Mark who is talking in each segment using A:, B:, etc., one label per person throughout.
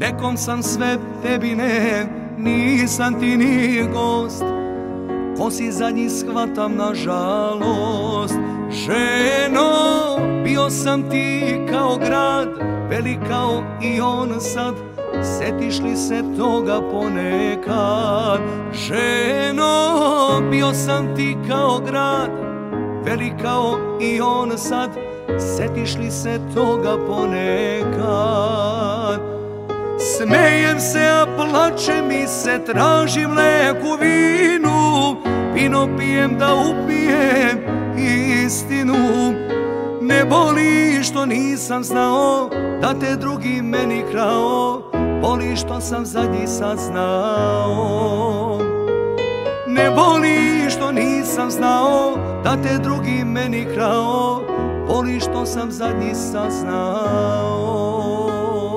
A: Nekom sam sve, tebi ne, nisam ti ni gost. Ko si zadnji shvatam na žalost. Ženo, bio sam ti kao grad, velik kao i on sad. Sjetiš li se toga ponekad? Ženo, bio sam ti kao grad, velik kao i on sad. Sjetiš li se toga ponekad? Smejem se, a plače mi se, tražim leku vinu. Vino pijem da upijem istinu. Ne boli što nisam znao da te drugi meni krao, boli što sam zadnji saznao. Ne boli što nisam znao da te drugi meni krao, boli što sam zadnji saznao.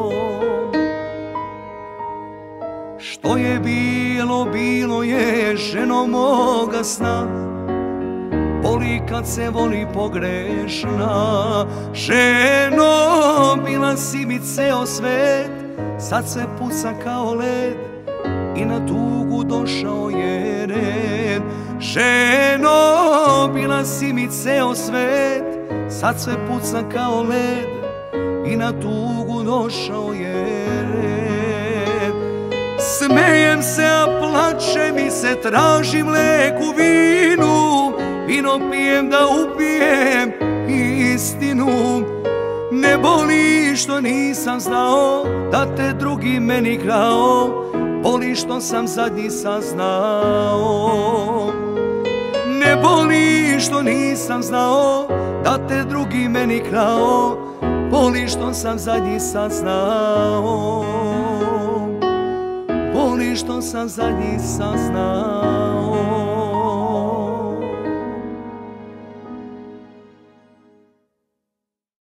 A: Što je bilo, bilo je, ženo moga sna. Boli kad se voli pogrešna. Ženo, bila si mi ceo svet, sad se puca kao led i na tugu došao je red. Ženo, bila si mi ceo svet, sad se puca kao led i na tugu došao je red. Smejem se, a plače mi se, tražim leku vinu. Vino pijem da upijem istinu. Ne boli što nisam znao da te drugi meni krao, boli što sam zadnji saznao. Ne boli što nisam znao da te drugi meni krao, boli što sam zadnji saznao. Boli što sam zadnji saznao.